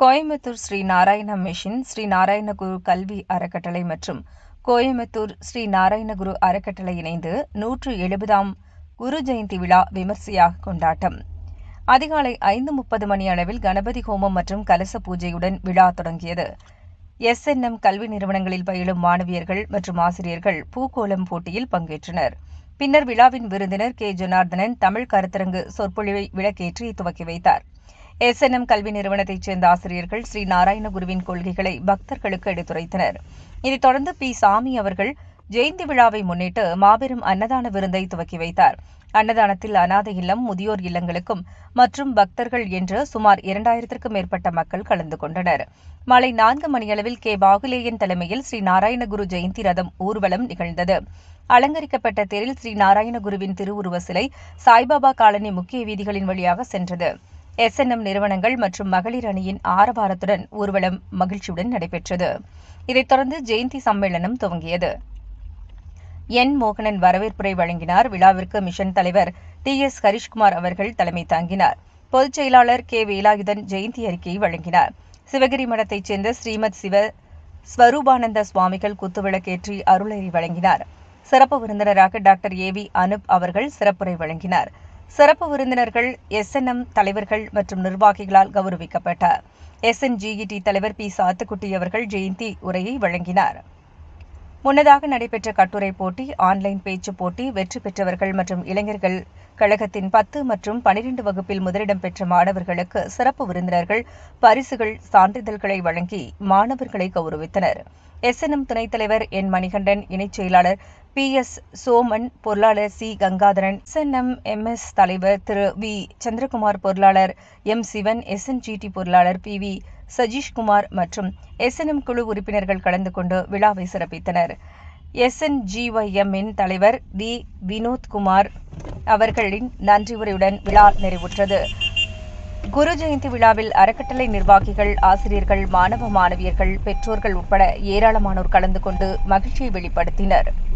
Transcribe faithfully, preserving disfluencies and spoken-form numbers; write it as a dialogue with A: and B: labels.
A: Coimbatore Sri Narayana mission, Sri Narayanaguru கல்வி அறக்கட்டளை மற்றும் கோயம்புத்தூர் ஸ்ரீ நாராயணகுரு அறக்கட்டளை இணைந்து நூற்று எழுபதாம் குரு ஜெயந்தி விழா விமர்சையாக கொண்டாட்டம். அதிகாலை ஐந்து முப்பது மணி அளவில் கணபதி ஹோமம் மற்றும் கலச பூஜையுடன் விழா தொடங்கியது. எஸ் என் எம் கல்வி நிறுவனங்களில் பயிலும் மாணவியர்கள் மற்றும் ஆசிரியர்கள் பூக்கோளம் போட்டியில் பங்கேற்றனர். பின்னர் விழாவின் விருந்தினர் கே ஜனார்தனன் தமிழ் கருத்தரங்கு சொற்பொழிவை விளக்கேற்றி துவக்கி வைத்தார். எஸ் என் எம் கல்வி நிறுவனத்தைச் சேர்ந்த ஆசிரியர்கள் ஸ்ரீ நாராயணகுருவின் கொள்கைகளை பக்தர்களுக்கு எடுத்துரைத்தனர். இதைத் தொடர்ந்து பி சாமி அவர்கள் ஜெயந்தி விழாவை முன்னிட்டு மாபெரும் அன்னதான விருந்தை துவக்கி வைத்தார். அன்னதானத்தில் அநாதை இல்லம், முதியோர் இல்லங்களுக்கும் மற்றும் பக்தர்கள் என்று சுமார் இரண்டாயிரத்திற்கும் மேற்பட்ட மக்கள் கலந்து கொண்டனர். மாலை நான்கு மணியளவில் கே பாகுலேயன் தலைமையில் ஸ்ரீ நாராயணகுரு ஜெயந்தி ரதம் ஊர்வலம் நிகழ்ந்தது. அலங்கரிக்கப்பட்ட தேரில் ஸ்ரீ நாராயணகுருவின் திருவுருவ சிலை சாய்பாபா காலனி முக்கிய வீதிகளின் வழியாக சென்றது. எஸ் என் எம் நிறுவனங்கள் மற்றும் மகளிர் அணியின் ஆரவாரத்துடன் ஊர்வலம் மகிழ்ச்சியுடன் நடைபெற்றது. இதைத் தொடர்ந்து ஜெயந்தி சம்மேளனம் துவங்கியது. என் மோகனன் வரவேற்புரை வழங்கினார். விழாவிற்கு மிஷன் தலைவர் டி எஸ் ஹரிஷ்குமார் அவர்கள் தலைமை தாங்கினார். பொதுச் செயலாளர் கே வேலாயுதன் ஜெயந்தி அறிக்கையை வழங்கினார். சிவகிரி மடத்தைச் சேர்ந்த ஸ்ரீமத் சிவ ஸ்வரூபானந்த சுவாமிகள் குத்துவிளக்கேற்றி அருளறி வழங்கினார். சிறப்பு விருந்தினராக டாக்டர் ஏ வி அனுப் அவர்கள் சிறப்புரை வழங்கினார். சிறப்பு விருந்தினர்கள் எஸ் என் எம் தலைவர்கள் மற்றும் நிர்வாகிகளால் கௌரவிக்கப்பட்டார். S N G E T தலைவர் பி சாத்துக்குட்டி அவர்கள் ஜெயந்தி உரையை வழங்கினார். முன்னதாக நடைபெற்ற கட்டுரை போட்டி, ஆன்லைன் பேச்சு போட்டி, வெற்றி பெற்றவர்கள் மற்றும் இளைஞர்கள் கழகத்தின் பத்து மற்றும் பனிரெண்டு வகுப்பில் முதலிடம் பெற்ற மாணவர்களுக்கு சிறப்பு விருந்தினர்கள் பரிசுகள், சான்றிதழ்களை வழங்கி மாணவர்களை கௌரவித்தனர். எஸ் என் எம் துணைத் தலைவர் என் மணிகண்டன், இணைச் செயலாளர் பி எஸ் சோமன், பொருளாளர் C Gangadharan, S N M M S தலைவர் திரு வி சந்திரகுமார், பொருளாளர் M Sivan, S N G T பொருளாளர் பி வி சஜீஷ்குமார் மற்றும் எஸ் என் எம் குழு உறுப்பினர்கள் கலந்து கொண்டு விழாவை சிறப்பித்தனர். எஸ் என் ஜி ஒய் எம்-இன் தலைவர் வி வினோத்குமார் அவர்களின் நன்றி உரையுடன் விழா நிறைவுற்றது. குரு ஜெயந்தி விழாவில் அறக்கட்டளை நிர்வாகிகள், ஆசிரியர்கள், மாணவ மாணவியர்கள், பெற்றோர்கள் உட்பட ஏராளமானோர் கலந்து கொண்டு மகிழ்ச்சியை வெளிப்படுத்தினர்.